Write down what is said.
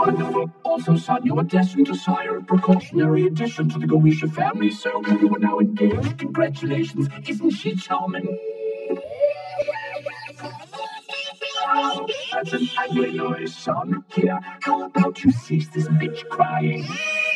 Wonderful. Also, son, you are destined to sire a precautionary addition to the Goetia family, so you are now engaged. Congratulations. Isn't she charming? That's an angry noise, son. Here, how about you cease this bitch crying?